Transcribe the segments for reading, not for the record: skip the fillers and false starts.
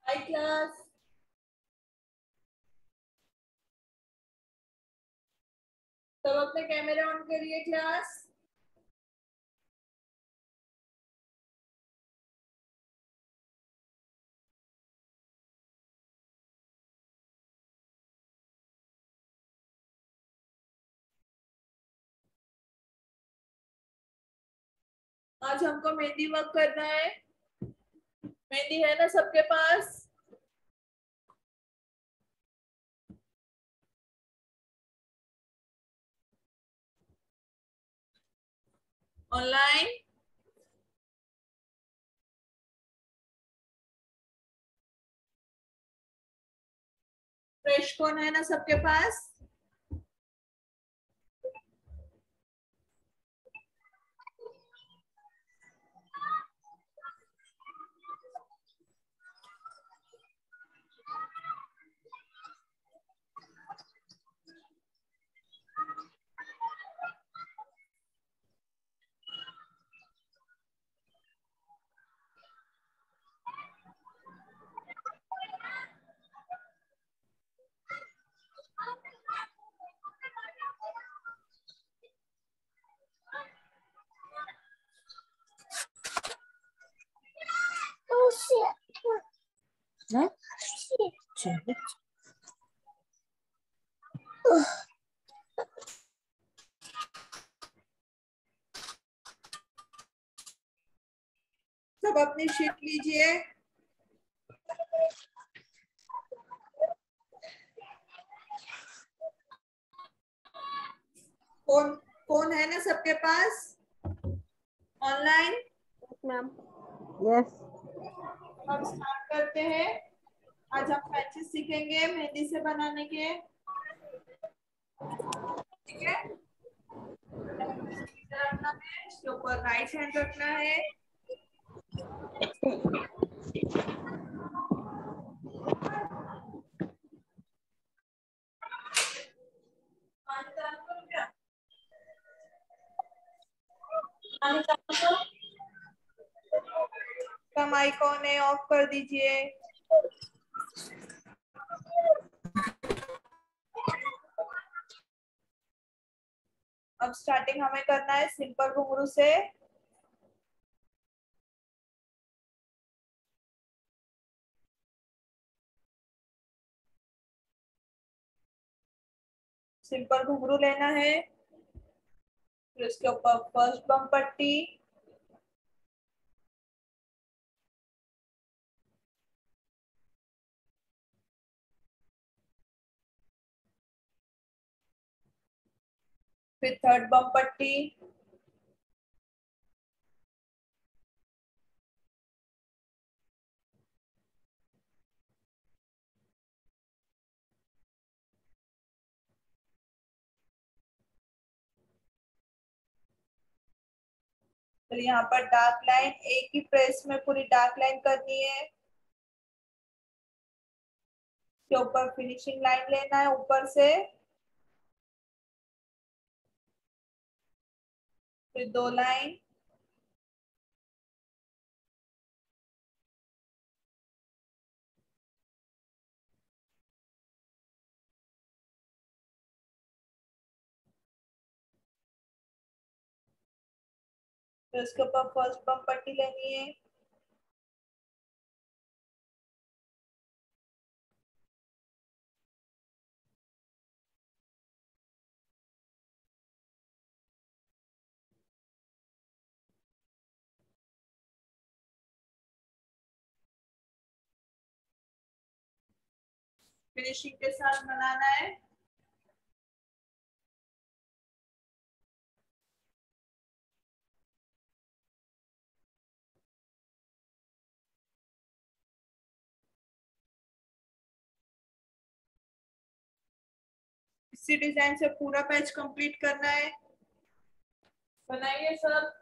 हाय class. सब अपने camera on करिए क्लास। आज हमको मेहंदी वर्क करना है। मेहंदी है ना सबके पास? ऑनलाइन? फ्रेश कौन है ना सबके पास? Huh? सब अपनी शीट लीजिए। कौन कौन है ना सबके पास ऑनलाइन? मैम। यस। हम स्टार्ट करते हैं। आज हम पैचेस सीखेंगे मेहंदी से बनाने के। ठीक है। इधर रखना है, इसके ऊपर राइट हैंड रखना है। पानी चालू करो क्या? पानी चालू करो। का माइक ऑन है, ऑफ कर दीजिए। अब स्टार्टिंग हमें करना है सिंपल घुंघरू से। सिंपल घुंघरू लेना है, फिर उसके ऊपर फर्स्ट बम पट्टी, फिर थर्ड बम पट्टी, फिर यहाँ पर डार्क लाइन, एक ही प्रेस में पूरी डार्क लाइन करनी है। के ऊपर फिनिशिंग लाइन लेना है ऊपर से, फिर दो लाइन, फिर उसके ऊपर फर्स्ट बम पट्टी लेनी है। फिनिशिंग के साथ बनाना है। इसी डिजाइन से पूरा पैच कंप्लीट करना है। बनाइए सब।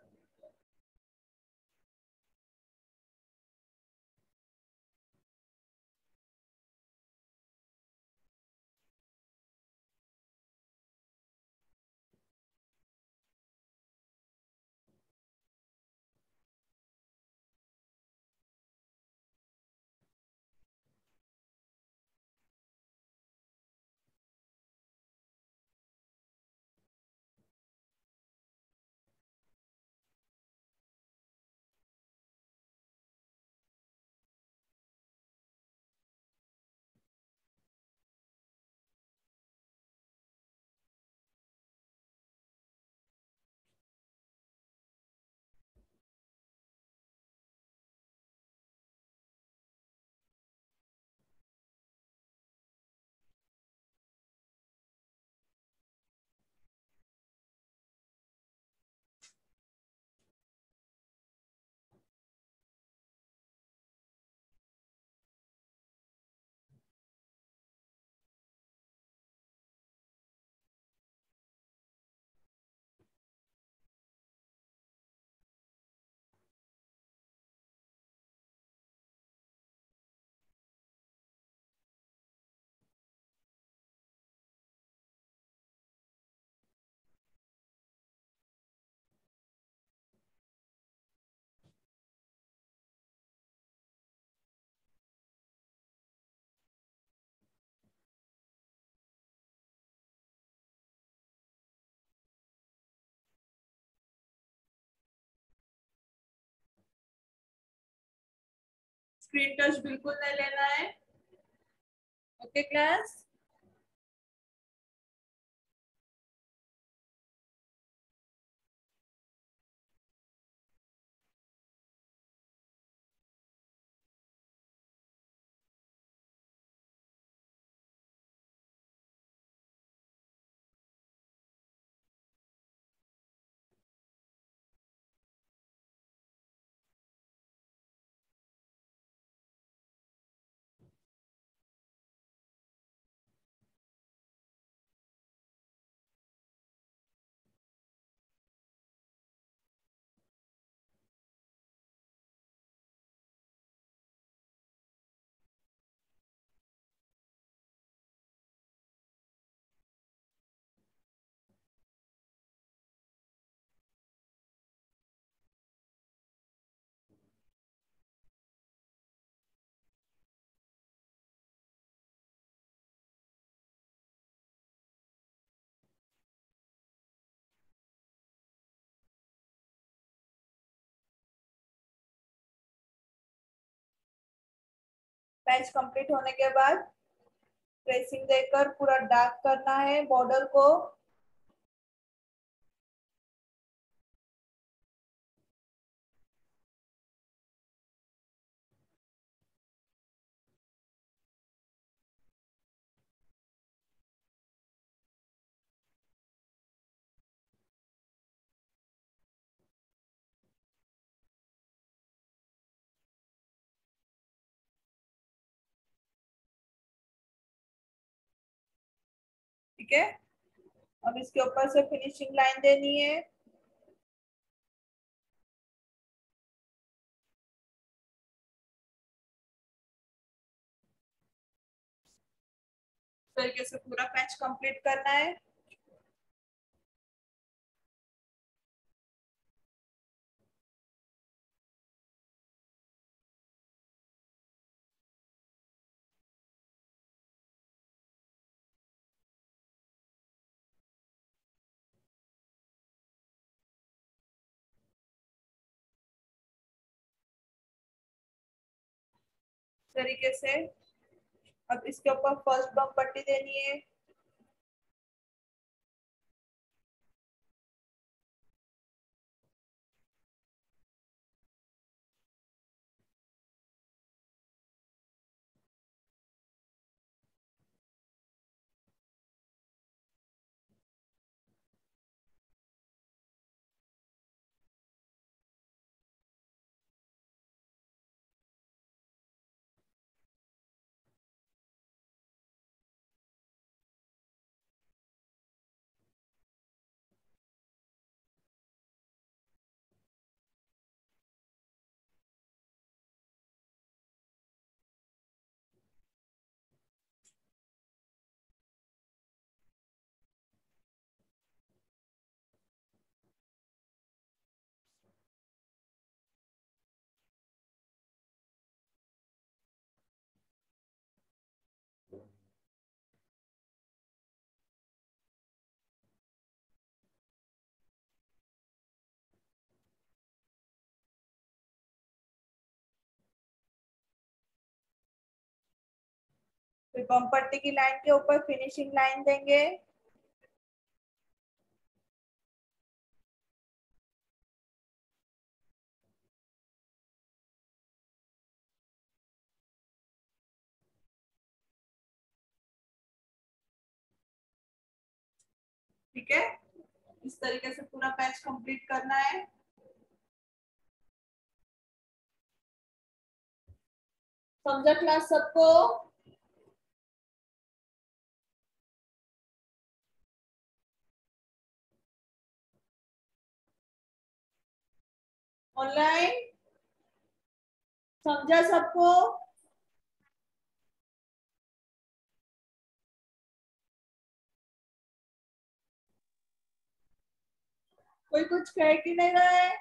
स्क्रीन टच बिल्कुल नहीं लेना है। Okay class. पैच कंप्लीट होने के बाद ट्रेसिंग देकर पूरा डार्क करना है बॉर्डर को। ठीक है, अब इसके ऊपर से फिनिशिंग लाइन देनी है। तरीके से पूरा पैच कंप्लीट करना है। तरीके से अब इसके ऊपर फर्स्ट बम पट्टी देनी है। फिर बम पट्टी की लाइन के ऊपर फिनिशिंग लाइन देंगे। ठीक है, इस तरीके से पूरा पैच कंप्लीट करना है। समझा क्लास सबको? ऑनलाइन समझा सबको? कोई कुछ कहे कि नहीं रहा है?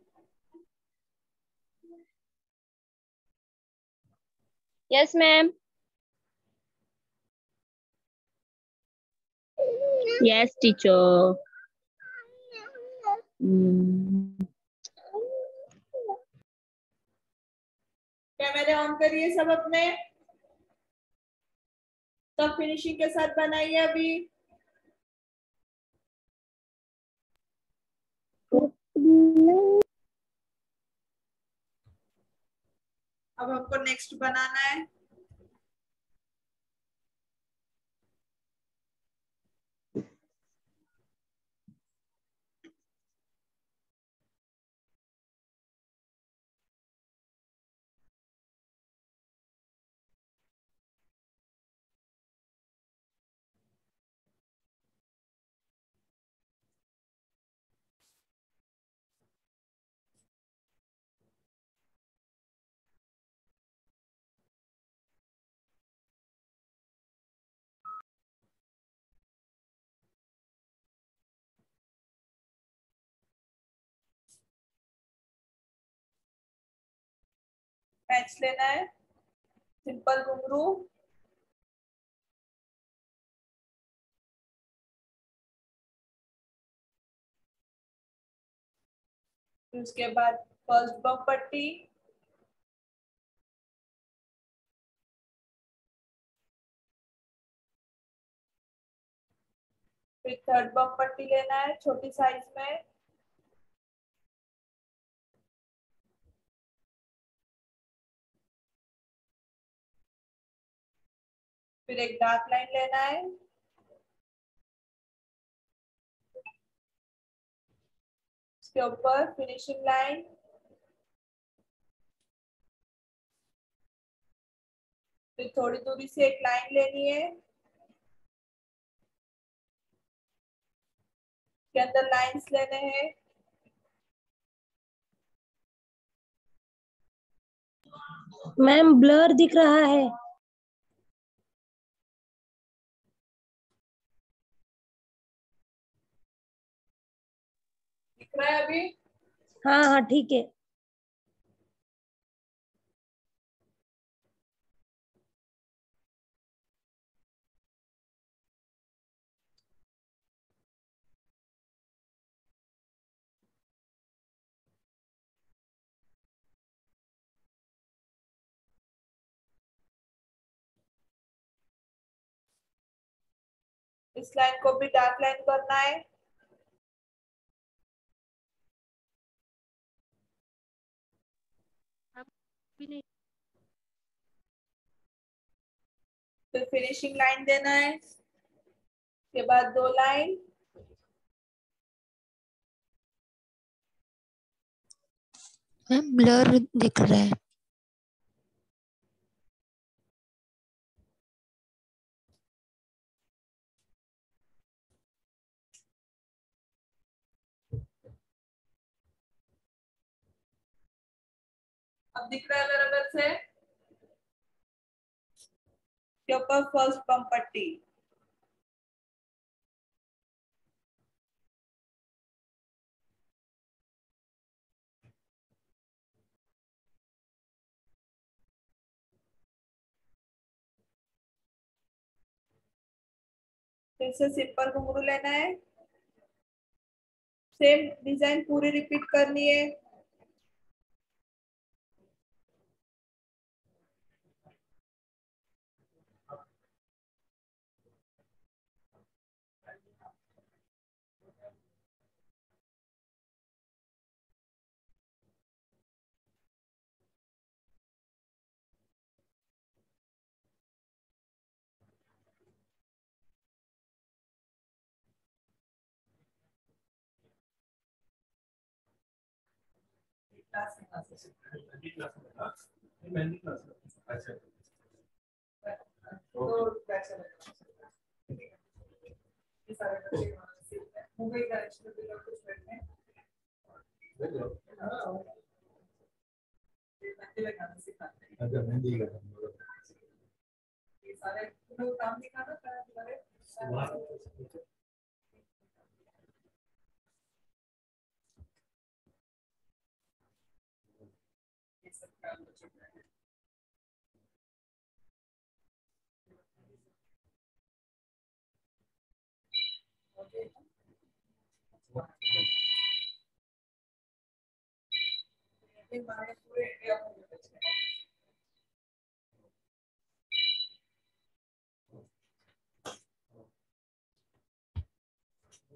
Yes, ma'am. Yes, teacher. कैमरे ऑन करिए सब अपने, तब फिनिशिंग के साथ बनाइए अभी। अब हमको नेक्स्ट बनाना है। पैच लेना है, सिंपल घुंघरू, फिर उसके बाद फर्स्ट बम पट्टी, फिर थर्ड बम पट्टी लेना है छोटी साइज में, फिर एक डार्क लाइन लेना है, उसके ऊपर फिनिशिंग लाइन, फिर थोड़ी दूरी से एक लाइन लेनी है, के अंदर लाइंस लेने हैं, मैम ब्लर दिख रहा है। दिख रहा है अभी? हाँ हाँ ठीक है। इस लाइन को भी डार्क लाइन करना है, फिर फिनिशिंग लाइन देना है, उसके बाद दो लाइन, मैम ब्लर दिख रहा है। अब दिख रहा है बराबर से, के ऊपर फर्स्ट बम पट्टी, फिर से सिंपल घुंघरू लेना है, सेम डिजाइन पूरी रिपीट करनी है, मुंबई डायरेक्शन में कुछ बैठने लगाना सिखाते हैं। अच्छा मेहंदी का ये सारे काम दिखाना सारे ये सब काम बच्चों का है। ओके ये हमारे पूरे इंडिया में बच्चे हैं।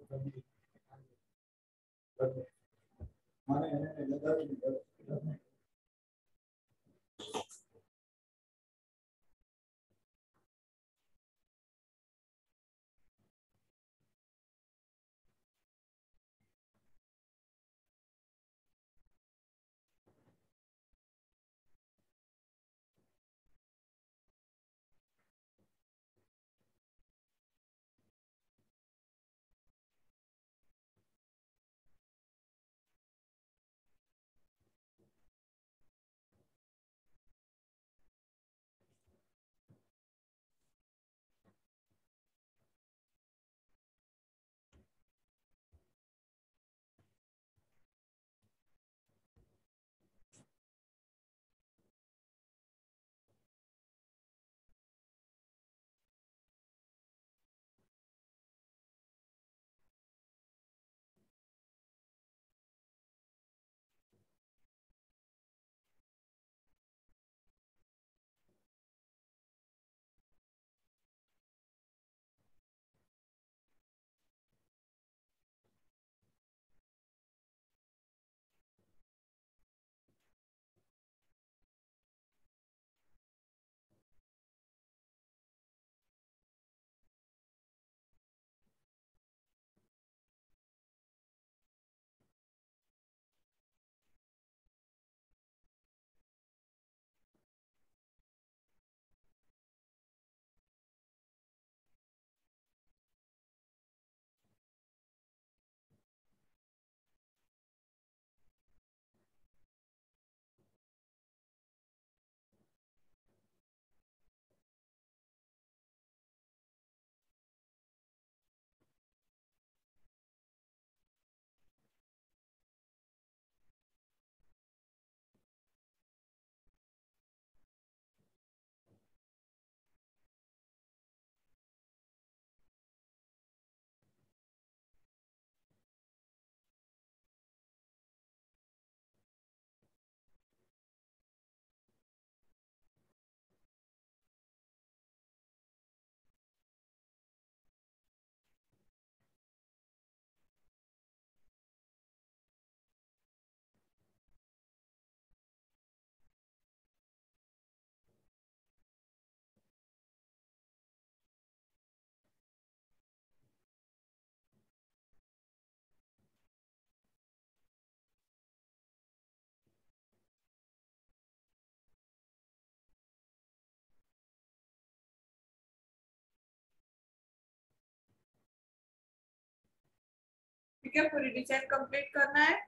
ठीक है, पूरी डिजाइन कंप्लीट करना है।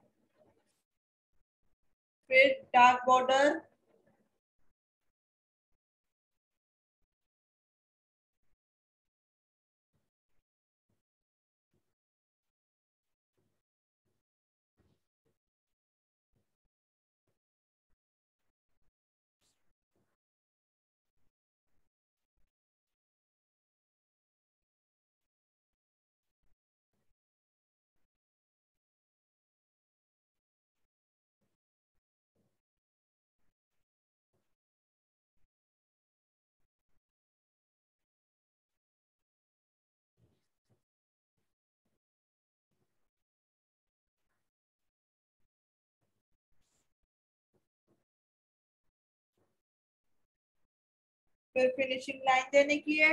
फिर डार्क बॉर्डर, फिर फिनिशिंग लाइन देने की है।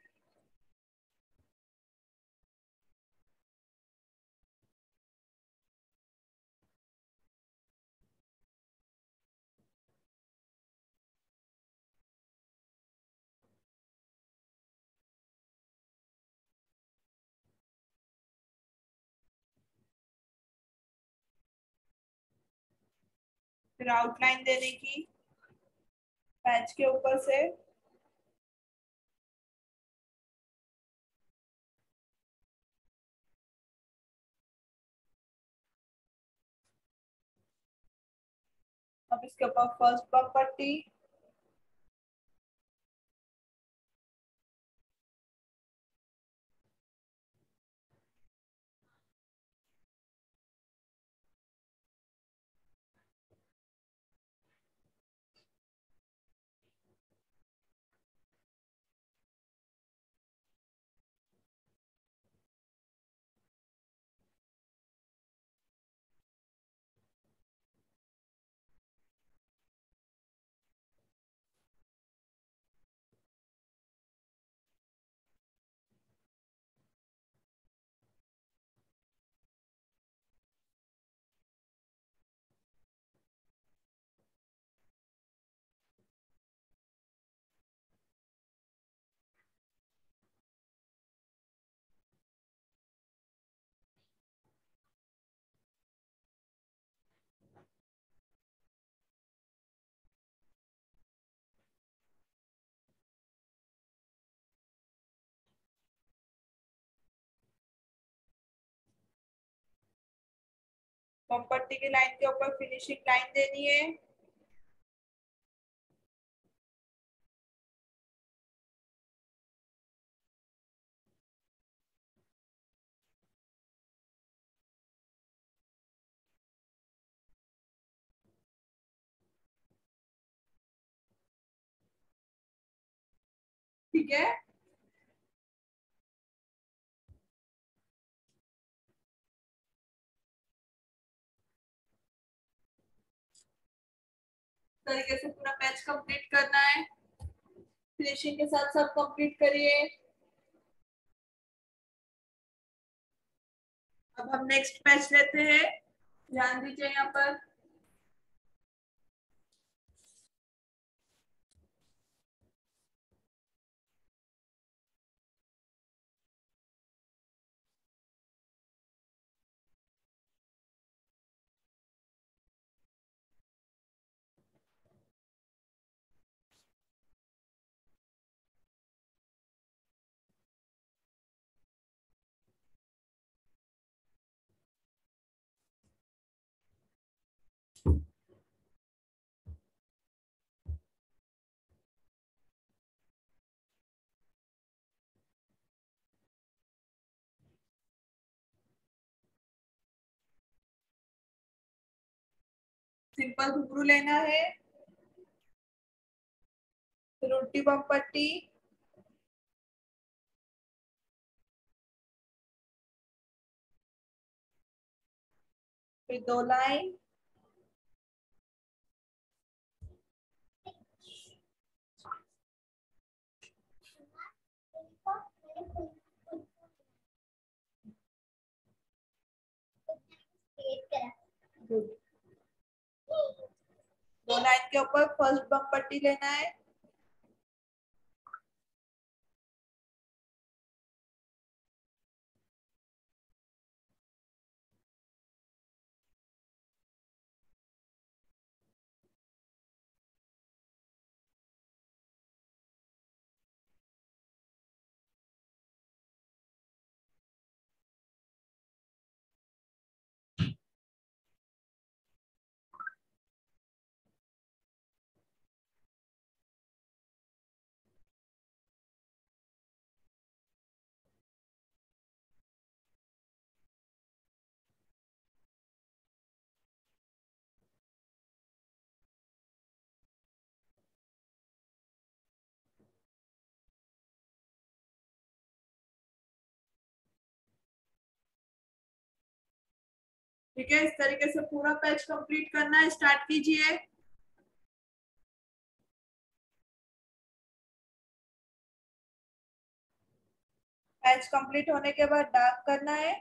फिर आउटलाइन देने की पैच के ऊपर से। अब इसके ऊपर फर्स्ट बम पट्टी, बम पट्टी की लाइन के ऊपर फिनिशिंग लाइन देनी है। ठीक है, तरीके से पूरा पैच कंप्लीट करना है। फिनिशिंग के साथ सब कंप्लीट करिए। अब हम नेक्स्ट पैच लेते हैं, ध्यान दीजिए यहाँ पर। सिंपल घुंघरू लेना है, फिर उल्टी बम पट्टी, फिर 2 लाइन, गुड। 2 लाइन के ऊपर फर्स्ट बम पट्टी लेना है, ठीक है। इस तरीके से पूरा पैच कंप्लीट करना है, स्टार्ट कीजिए। पैच कंप्लीट होने के बाद डार्क करना है।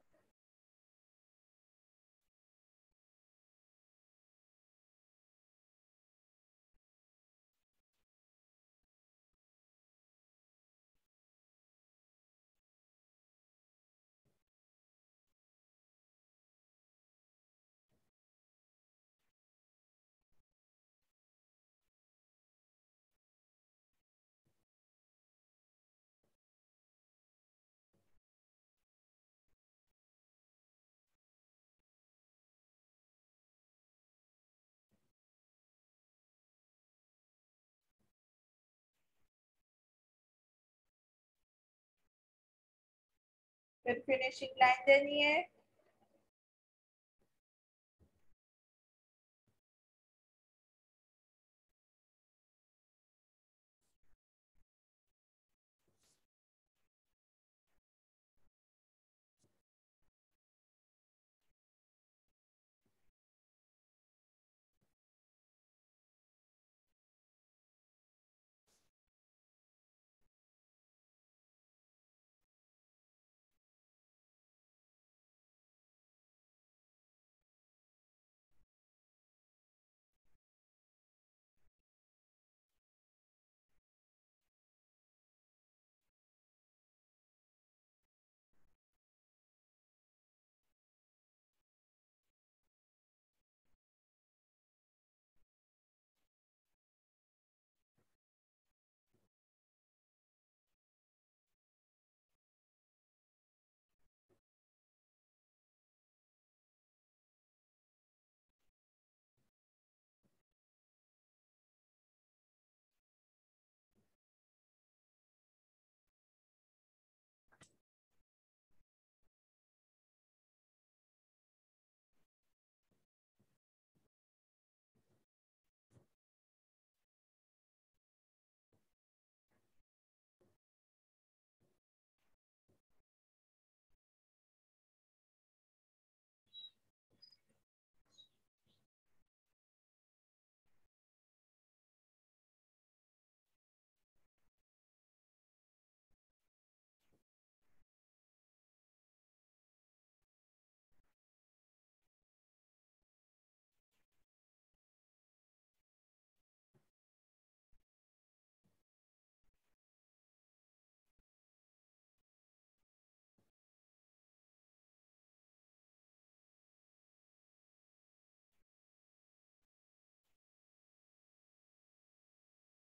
फिर फिनिशिंग लाइन देनी है।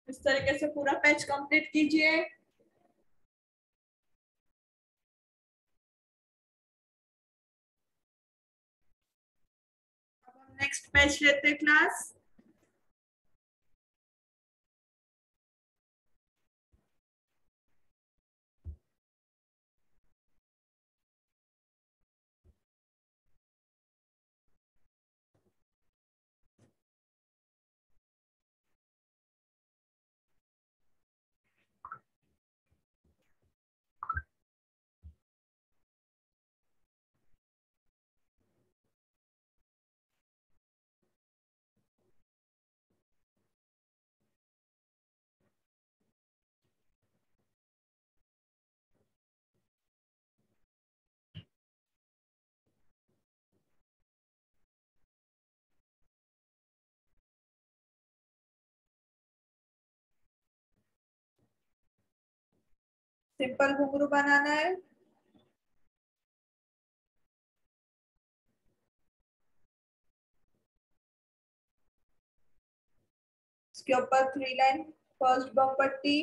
इस तरीके से पूरा पेज कंप्लीट कीजिए। अब हम नेक्स्ट पेज लेते हैं क्लास। सिंपल घुंघरू बनाना है। इसके ऊपर 3 लाइन फर्स्ट बम पट्टी,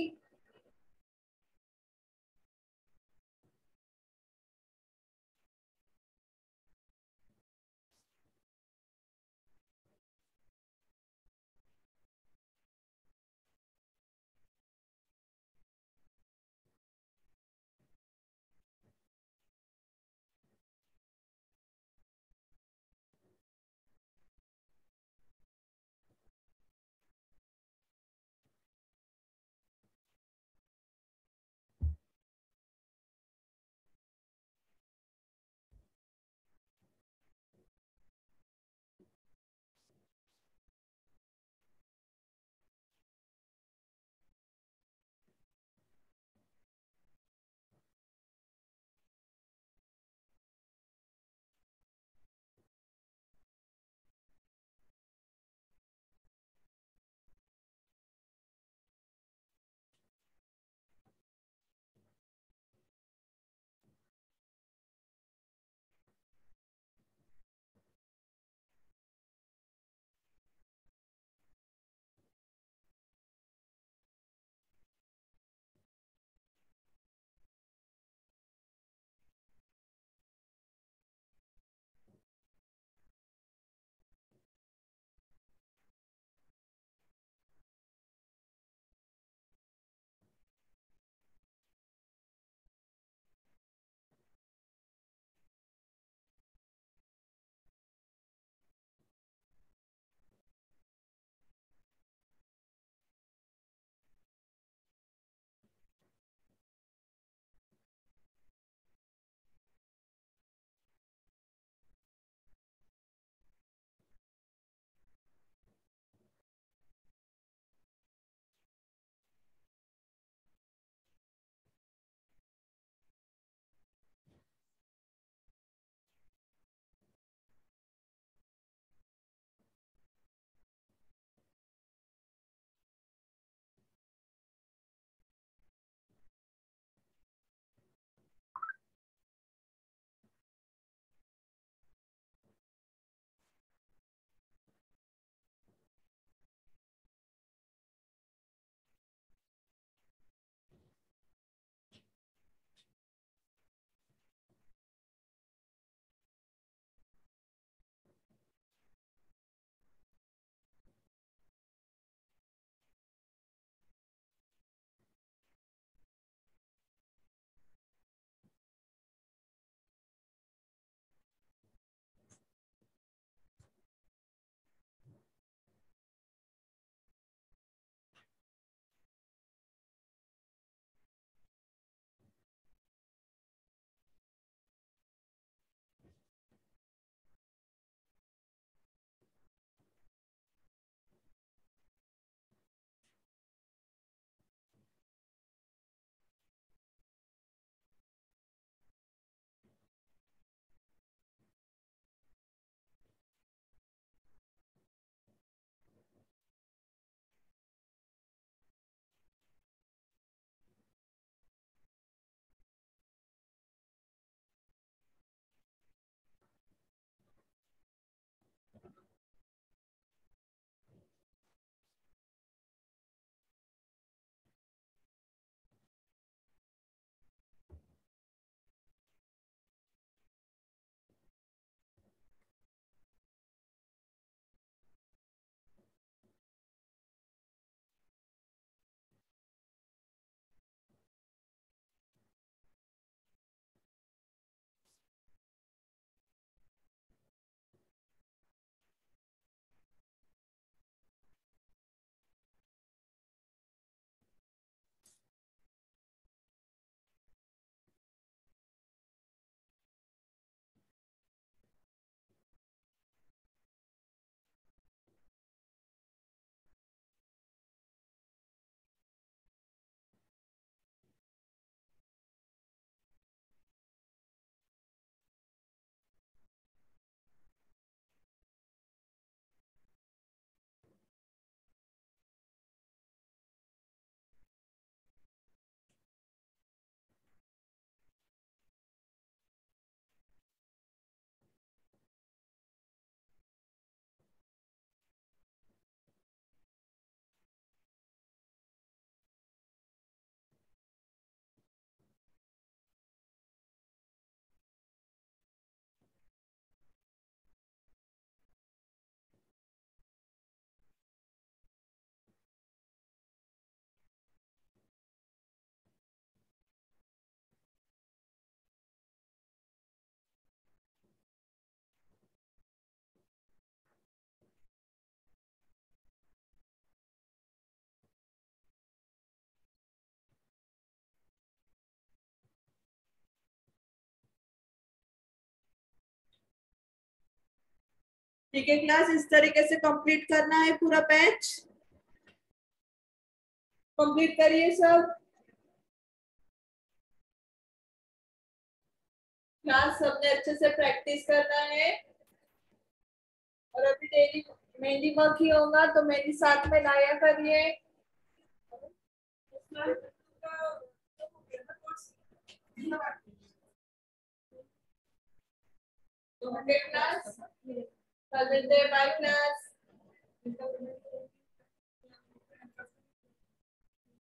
ठीक है क्लास, इस तरीके से कंप्लीट करना है पूरा पैच। कंप्लीट करिए सब क्लास, सबने अच्छे से प्रैक्टिस करना है। और अभी डेली मेहंदी वर्क ही होगा तो मेहंदी साथ में लाया करिए। Class, bye class.